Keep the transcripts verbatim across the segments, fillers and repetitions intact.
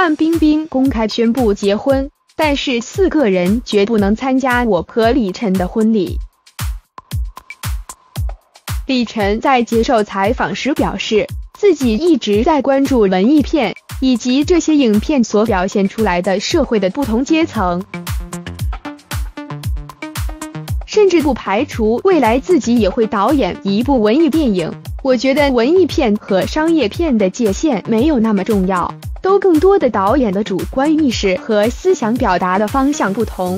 范冰冰公开宣布结婚，但是四个人绝不能参加我和李晨的婚礼。李晨在接受采访时表示，自己一直在关注文艺片以及这些影片所表现出来的社会的不同阶层，甚至不排除未来自己也会导演一部文艺电影。我觉得文艺片和商业片的界限没有那么重要，都更多的导演的主观意识和思想表达的方向不同。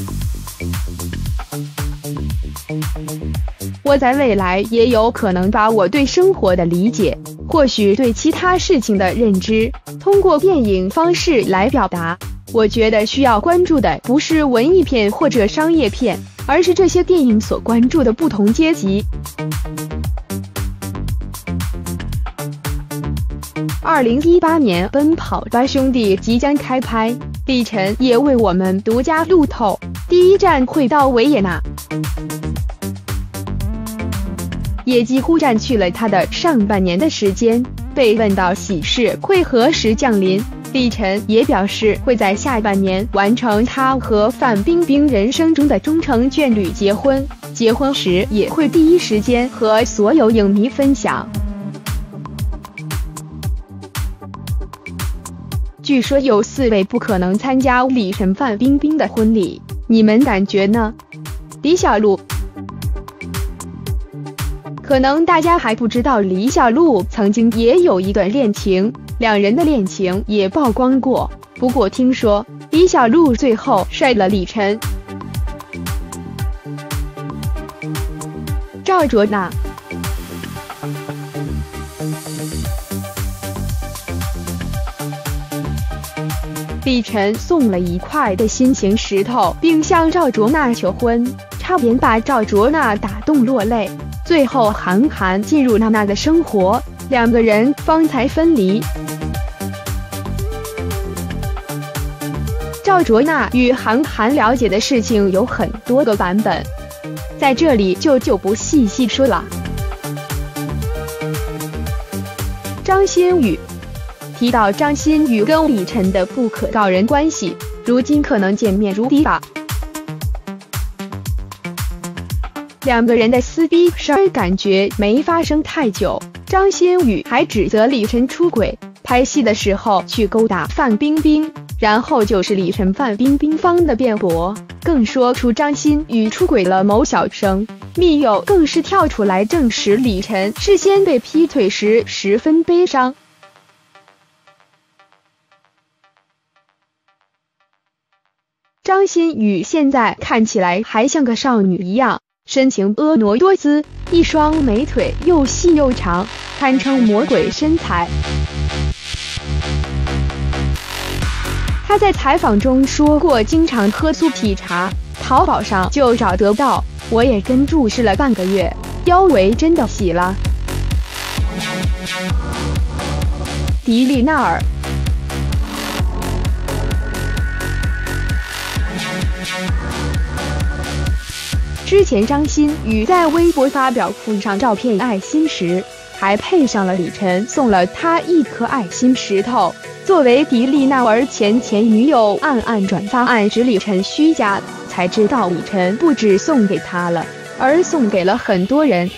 我在未来也有可能把我对生活的理解，或许对其他事情的认知，通过电影方式来表达。我觉得需要关注的不是文艺片或者商业片，而是这些电影所关注的不同阶级。二零一八年《奔跑吧兄弟》即将开拍，李晨也为我们独家路透，第一站会到维也纳，也几乎占据了他的上半年的时间。被问到喜事会何时降临，李晨也表示会在下半年完成他和范冰冰人生中的终成眷侣结婚，结婚时也会第一时间和所有影迷分享。据说有四位不可能参加李晨范冰冰的婚礼，你们感觉呢？李小璐，可能大家还不知道，李小璐曾经也有一段恋情，两人的恋情也曝光过。不过听说李小璐最后甩了李晨。赵卓娜，李晨送了一块的心形石头，并向赵卓娜求婚，差点把赵卓娜打动落泪。最后韩寒进入娜娜的生活，两个人方才分离。赵卓娜与韩寒了解的事情有很多个版本，在这里就就不细细说了。张馨予，提到张馨予跟李晨的不可告人关系，如今可能见面如敌吧。两个人的撕逼事儿感觉没发生太久，张馨予还指责李晨出轨，拍戏的时候去勾搭范冰冰，然后就是李晨范冰冰方的辩驳，更说出张馨予出轨了某小生。密友更是跳出来证实李晨事先被劈腿时十分悲伤。张馨予现在看起来还像个少女一样，身形婀娜多姿，一双美腿又细又长，堪称魔鬼身材。她在采访中说过，经常喝酥皮茶，淘宝上就找得到，我也跟注视了半个月，腰围真的细了。迪丽娜尔，之前张馨予在微博发表附上照片爱心时，还配上了李晨送了她一颗爱心石头，作为迪丽娜尔前前女友暗暗转发暗指李晨虚假，才知道李晨不只送给她了，而送给了很多人。